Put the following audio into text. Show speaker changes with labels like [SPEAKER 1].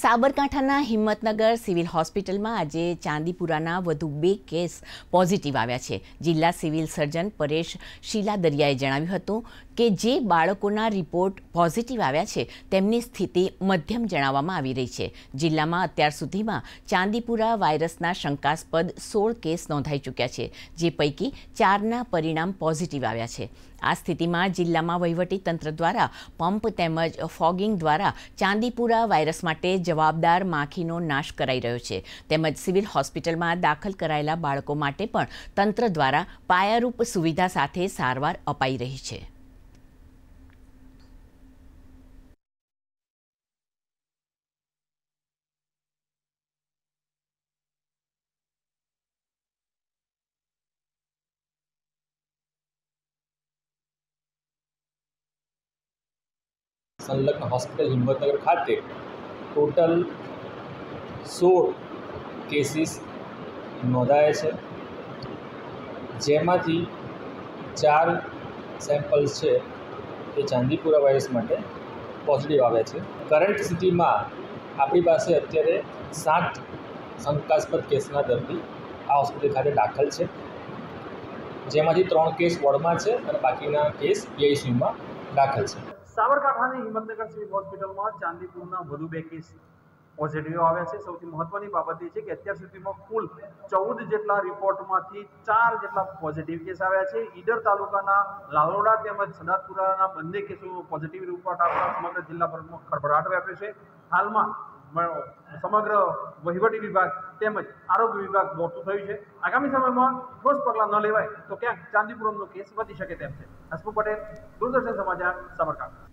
[SPEAKER 1] સાબરકાંઠાના હિંમતનગર સિવિલ હોસ્પિટલમાં આજે ચાંદીપુરાના વધુ 2 કેસ પોઝિટિવ આવ્યા છે। જિલ્લા સિવિલ સર્જન પરેશ શીલાદરિયાએ જણાવ્યું હતું કે જે બાળકોના રિપોર્ટ પોઝિટિવ આવ્યા છે તેમની સ્થિતિ મધ્યમ જણાવવામાં આવી રહી છે। જિલ્લામાં અત્યાર સુધીમાં ચાંદીપુરા વાયરસના શંકાસ્પદ 16 કેસ નોંધાઈ ચૂક્યા છે, જે પૈકી 4ના પરિણામ પોઝિટિવ આવ્યા છે। આ સ્થિતિમાં જિલ્લામાં વહીવટીતંત્ર દ્વારા પંપ તેમજ ફોગિંગ દ્વારા ચાંદીપુરા વાયરસ માટે જવાબદાર માખીનો નાશ કરાઈ રહ્યો છે, તેમજ સિવિલ હોસ્પિટલમાં દાખલ કરાયેલા બાળકો માટે પણ તંત્ર દ્વારા પાયારૂપ સુવિધા સાથે સારવાર અપાઈ રહી છે।
[SPEAKER 2] संलग्न हॉस्पिटल हिम्मतनगर खाते टोटल 16 केसीस नोंधाया है, जेमांथी 4 सैम्पल्स है ये चांदीपुरा वायरस माटे पॉजिटिव आव्या छे। करंट स्थिति में अपनी पास अत्यारे 7 शंकास्पद केसना दर्दी आ हॉस्पिटल खाते दाखल है, जेमांथी 3 केस वोर्ड में है और बाकीना केस पीआईसीयू में दाखल है।
[SPEAKER 3] साबरकांठानी हिम्मतनगर सिविल होस्पिटल में चांदीपुरना વધુ 2 केस पॉजिटिव આવ્યા છે। સૌથી મહત્વની બાબત એ છે કે અત્યાર સુધીમાં કુલ 14 જેટલા રિપોર્ટમાંથી 4 જેટલા પોઝિટિવ કેસ આવ્યા છે। ઈડર તાલુકાના લાલોડા તેમજ સદાતપુરાના બંને કેસો પોઝિટિવ રિપોર્ટ આવતા સમગ્ર જિલ્લાભરમાં ખળભળાટ વ્યાપ્યો છે। હાલમાં સમગ્ર વહીવટી વિભાગ તેમજ આરોગ્ય વિભાગ દોડતું થયું છે। આગામી સમયમાં ઠોસ પગલાં ન લેવાય તો ક્યાંક ચાંદીપુરમનો કેસ વધી શકે તેમ છે। હસમુખ પટેલ, दूरदर्शन समाचार, साबरकांठा।